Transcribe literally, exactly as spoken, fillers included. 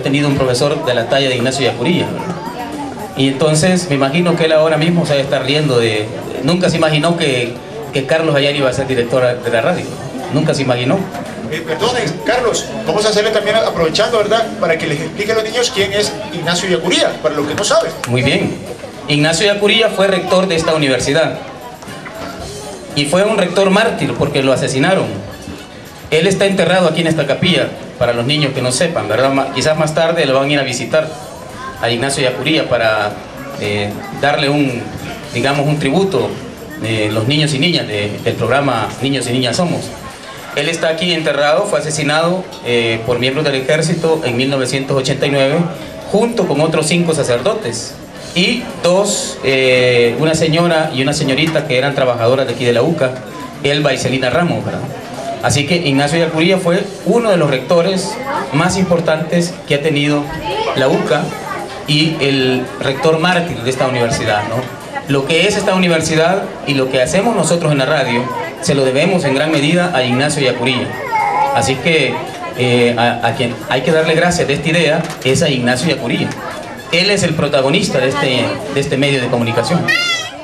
tenido un profesor de la talla de Ignacio Yacuría. Y entonces me imagino que él ahora mismo se debe estar riendo de... Nunca se imaginó que, que Carlos Ayari iba a ser director de la radio. Nunca se imaginó. Eh, perdonen, Carlos, vamos a hacerle también, aprovechando, ¿verdad?, para que les explique a los niños quién es Ignacio Yacuría, para los que no saben. Muy bien. Ignacio Yacuría fue rector de esta universidad. Y fue un rector mártir porque lo asesinaron. Él está enterrado aquí en esta capilla, para los niños que no sepan, ¿verdad? Quizás más tarde lo van a ir a visitar a Ignacio Yacuría para eh, darle un, digamos, un tributo de los niños y niñas de, del programa Niños y Niñas Somos. Él está aquí enterrado, fue asesinado eh, por miembros del ejército en mil novecientos ochenta y nueve, junto con otros cinco sacerdotes y dos, eh, una señora y una señorita que eran trabajadoras de aquí de la U C A, Elba y Celina Ramos, ¿verdad? Así que Ignacio Yacuría fue uno de los rectores más importantes que ha tenido la U C A y el rector mártir de esta universidad, ¿no? Lo que es esta universidad y lo que hacemos nosotros en la radio se lo debemos en gran medida a Ignacio Yacuría. Así que eh, a, a quien hay que darle gracias de esta idea es a Ignacio Yacuría. Él es el protagonista de este, de este medio de comunicación.